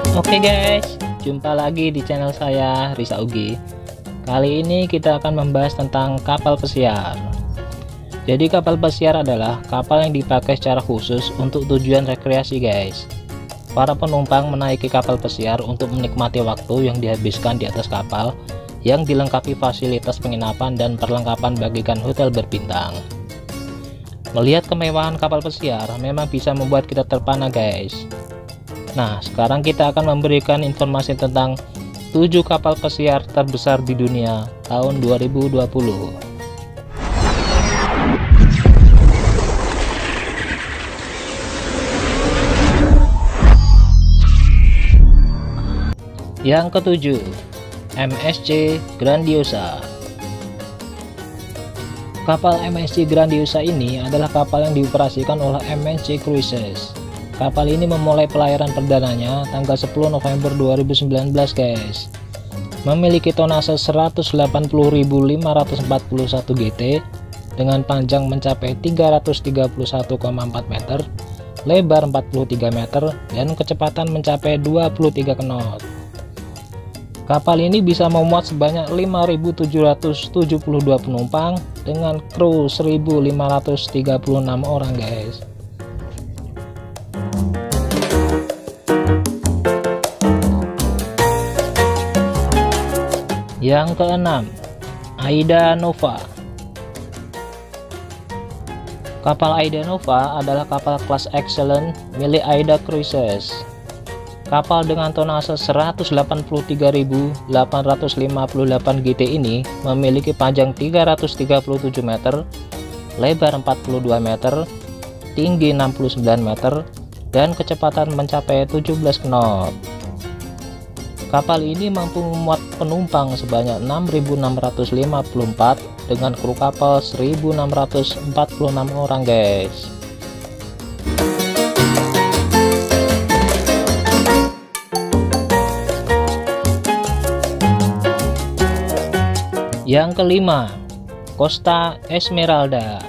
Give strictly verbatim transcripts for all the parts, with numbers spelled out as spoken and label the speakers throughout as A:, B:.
A: Oke guys, jumpa lagi di channel saya Risa Ugi. Kali ini kita akan membahas tentang kapal pesiar. Jadi kapal pesiar adalah kapal yang dipakai secara khusus untuk tujuan rekreasi guys. Para penumpang menaiki kapal pesiar untuk menikmati waktu yang dihabiskan di atas kapal yang dilengkapi fasilitas penginapan dan perlengkapan bagikan hotel berbintang. Melihat kemewahan kapal pesiar memang bisa membuat kita terpana guys. Nah, sekarang kita akan memberikan informasi tentang tujuh kapal pesiar terbesar di dunia tahun dua ribu dua puluh. Yang ketujuh, M S C Grandiosa. Kapal M S C Grandiosa ini adalah kapal yang dioperasikan oleh M S C Cruises. Kapal ini memulai pelayaran perdananya tanggal sepuluh November dua ribu sembilan belas guys. Memiliki tonase seratus delapan puluh ribu lima ratus empat puluh satu G T dengan panjang mencapai tiga ratus tiga puluh satu koma empat meter, lebar empat puluh tiga meter, dan kecepatan mencapai dua puluh tiga knot. Kapal ini bisa memuat sebanyak lima ribu tujuh ratus tujuh puluh dua penumpang dengan kru seribu lima ratus tiga puluh enam orang guys. Yang keenam, Aida Nova. Kapal Aida Nova adalah kapal kelas excellent milik Aida Cruises. Kapal dengan tonase seratus delapan puluh tiga ribu delapan ratus lima puluh delapan G T ini memiliki panjang tiga ratus tiga puluh tujuh meter, lebar empat puluh dua meter, tinggi enam puluh sembilan meter, dan kecepatan mencapai tujuh belas knot. Kapal ini mampu memuat penumpang sebanyak enam ribu enam ratus lima puluh empat dengan kru kapal seribu enam ratus empat puluh enam orang guys. Yang kelima, Costa Esmeralda.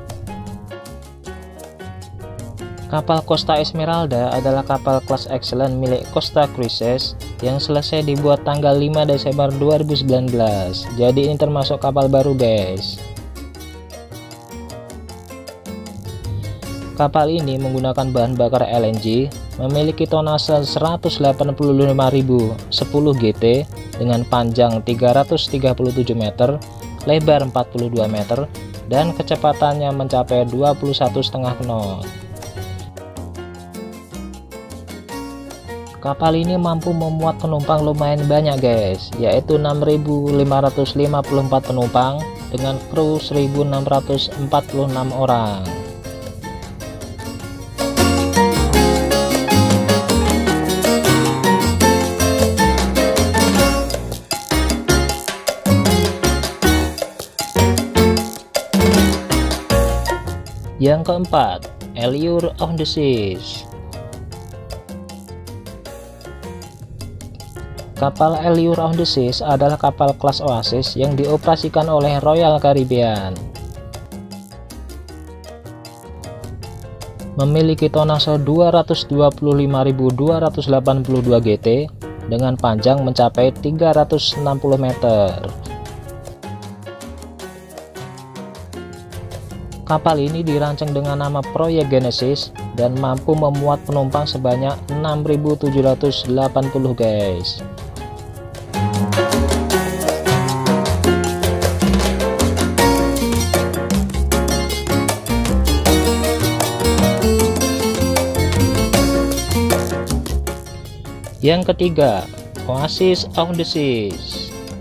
A: Kapal Costa Esmeralda adalah kapal kelas excellent milik Costa Cruises yang selesai dibuat tanggal lima Desember dua ribu sembilan belas. Jadi ini termasuk kapal baru guys. Kapal ini menggunakan bahan bakar L N G, memiliki tonase seratus delapan puluh lima ribu sepuluh G T dengan panjang tiga ratus tiga puluh tujuh meter, lebar empat puluh dua meter, dan kecepatannya mencapai dua puluh satu koma lima knot. Kapal ini mampu memuat penumpang lumayan banyak guys, yaitu enam ribu lima ratus lima puluh empat penumpang dengan kru seribu enam ratus empat puluh enam orang. Yang keempat, Allure of the Seas. Kapal Allure of the Seas adalah kapal kelas Oasis yang dioperasikan oleh Royal Caribbean. Memiliki tonase dua ratus dua puluh lima ribu dua ratus delapan puluh dua G T dengan panjang mencapai tiga ratus enam puluh meter. Kapal ini dirancang dengan nama Proyek Genesis dan mampu memuat penumpang sebanyak enam ribu tujuh ratus delapan puluh guys. Yang ketiga, Oasis of the Seas.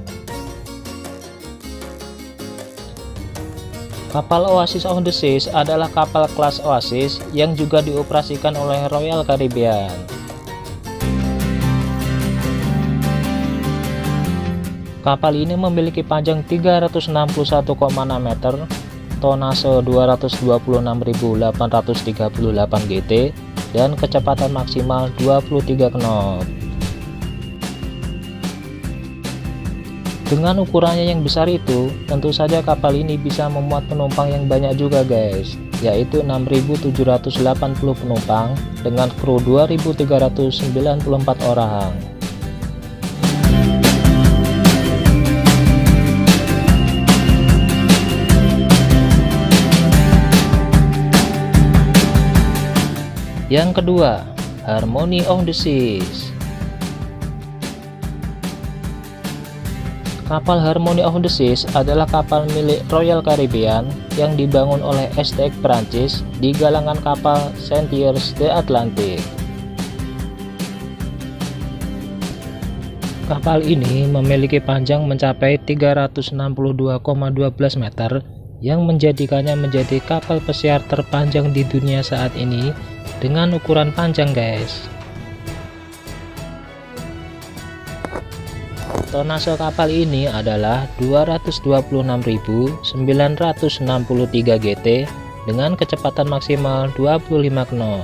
A: Kapal Oasis of the Seas adalah kapal kelas Oasis yang juga dioperasikan oleh Royal Caribbean. Kapal ini memiliki panjang tiga ratus enam puluh satu koma enam meter, tonase dua ratus dua puluh enam ribu delapan ratus tiga puluh delapan G T, dan kecepatan maksimal dua puluh tiga knot. Dengan ukurannya yang besar itu, tentu saja kapal ini bisa memuat penumpang yang banyak juga guys. yaitu enam ribu tujuh ratus delapan puluh penumpang dengan kru dua ribu tiga ratus sembilan puluh empat orang. Yang kedua, Harmony of the Seas. Kapal Harmony of the Seas adalah kapal milik Royal Caribbean yang dibangun oleh S T X Prancis di galangan kapal Saint Pierre de Atlantique. Kapal ini memiliki panjang mencapai tiga ratus enam puluh dua koma satu dua meter yang menjadikannya menjadi kapal pesiar terpanjang di dunia saat ini dengan ukuran panjang, guys. Tonase kapal ini adalah dua ratus dua puluh enam ribu sembilan ratus enam puluh tiga G T dengan kecepatan maksimal dua puluh lima knot.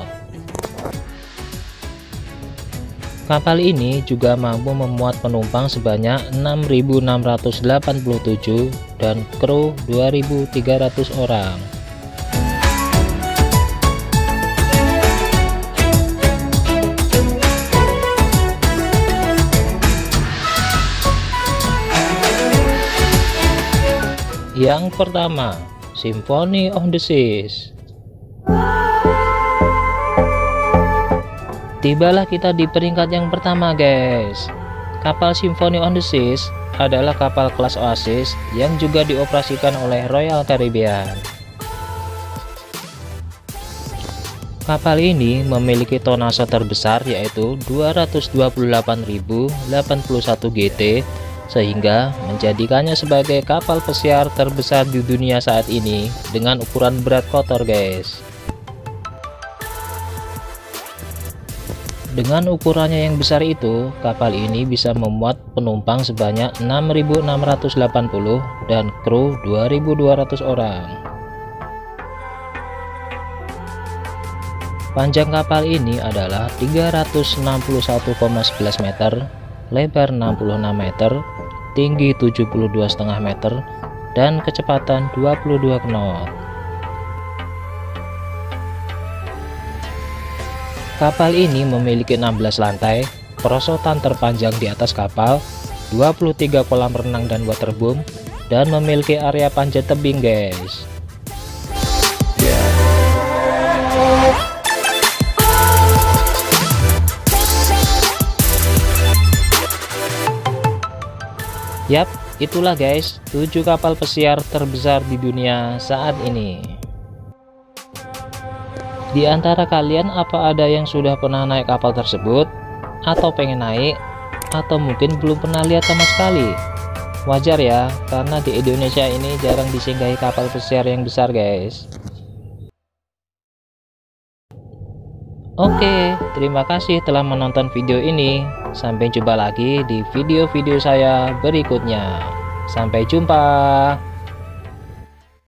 A: Kapal ini juga mampu memuat penumpang sebanyak enam ribu enam ratus delapan puluh tujuh dan kru dua ribu tiga ratus orang. Yang pertama, Symphony of the Seas. Tibalah kita di peringkat yang pertama, guys. Kapal Symphony of the Seas adalah kapal kelas Oasis yang juga dioperasikan oleh Royal Caribbean. Kapal ini memiliki tonase terbesar yaitu dua ratus dua puluh delapan ribu delapan puluh satu G T, sehingga menjadikannya sebagai kapal pesiar terbesar di dunia saat ini dengan ukuran berat kotor, guys. Dengan ukurannya yang besar itu, kapal ini bisa memuat penumpang sebanyak enam ribu enam ratus delapan puluh dan kru dua ribu dua ratus orang. Panjang kapal ini adalah tiga ratus enam puluh satu koma sebelas meter, lebar enam puluh enam meter, tinggi tujuh puluh dua koma lima meter, dan kecepatan dua puluh dua knot. Kapal ini memiliki enam belas lantai, perosotan terpanjang di atas kapal, dua puluh tiga kolam renang dan waterboom, dan memiliki area panjat tebing, guys. Yap, itulah guys, tujuh kapal pesiar terbesar di dunia saat ini. Di antara kalian, apa ada yang sudah pernah naik kapal tersebut? Atau pengen naik? Atau mungkin belum pernah lihat sama sekali? Wajar ya, karena di Indonesia ini jarang disinggahi kapal pesiar yang besar, guys. Oke, terima kasih telah menonton video ini. Sampai jumpa lagi di video-video saya berikutnya. Sampai jumpa.